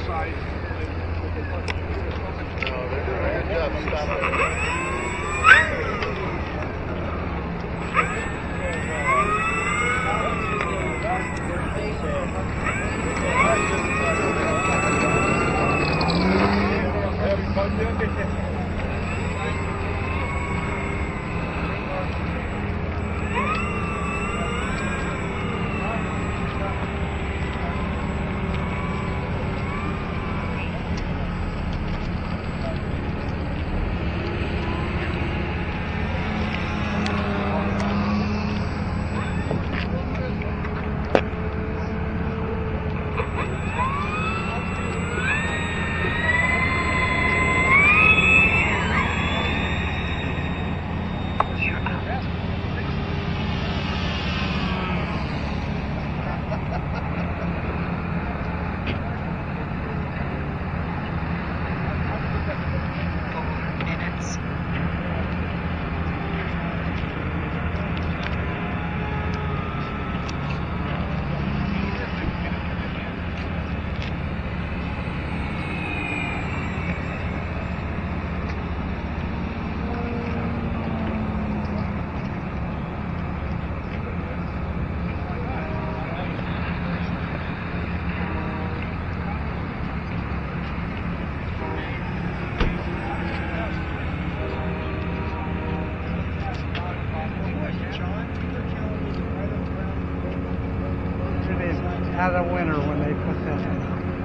Had a winner when they put that in.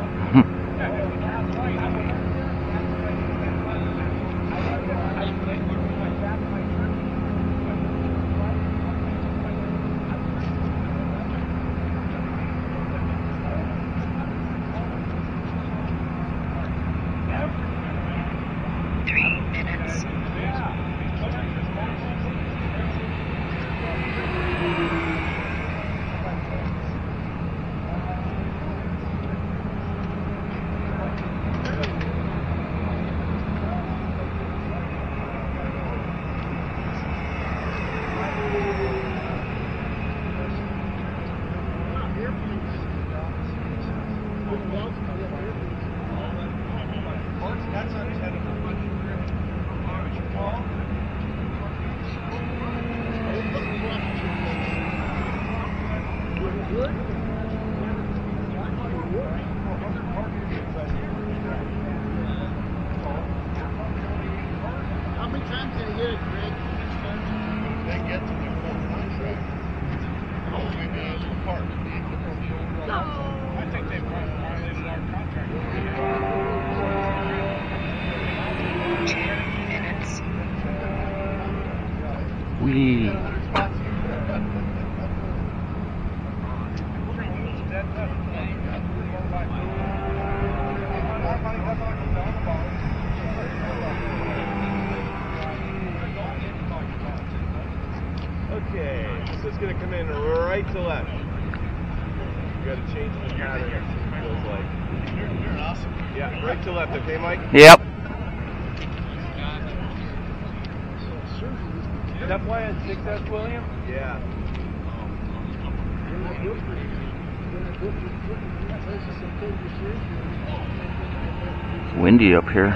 How many times did he hit it, Greg? They get to their full contract. Oh, maybe a little part. I think they've violated our contract. 2 minutes. We. Okay, this is going to come in right to left. You got to change the pattern, it feels like. You're awesome. Yeah, right to left, okay, Mike? Yep. Is that why it's 6S, William? Yeah. It's windy up here.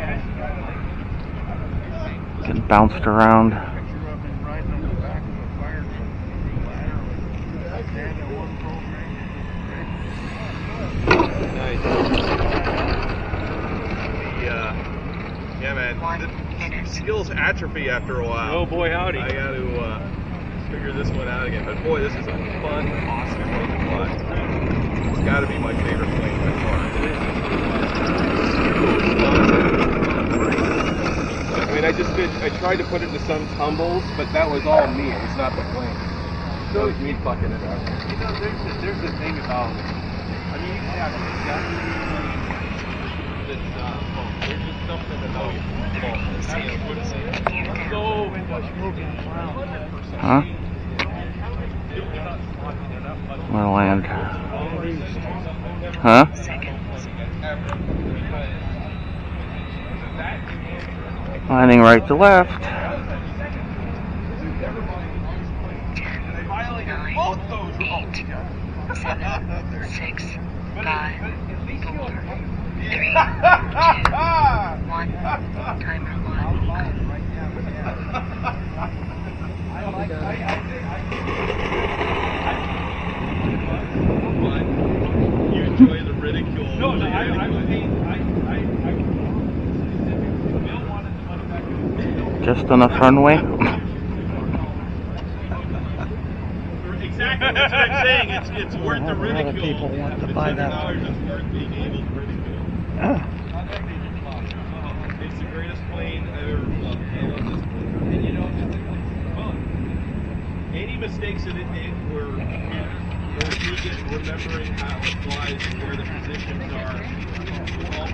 Getting bounced around. Nice. Yeah, man. The skills atrophy after a while. Oh boy, howdy. I got to figure this one out again. But boy, this is a fun, awesome plane to fly. It's got to be my favorite plane by far. I mean, I tried to put it into some tumbles, but that was all me. It was not the plane. That was me fucking it up. You know, there's the thing about, I mean, you can have there's just something about so much moving around. Huh? I'm gonna land. Huh? Landing right to left. 10, 9, 8, 7, 6, 5, 4, 3, 2, 1. Timer 1. You enjoy the ridicule. No, I Bill wanted the money back. Just enough runway. Exactly, that's what I'm saying. It's worth the A lot of ridicule. people want to It's buy that. $100 is worth being able to ridicule. It's the greatest plane I've ever flown. I love this plane. And you know, well, any mistakes in it were me just remembering how it flies and where the positions are with all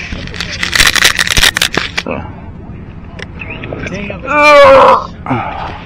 pilots. King of the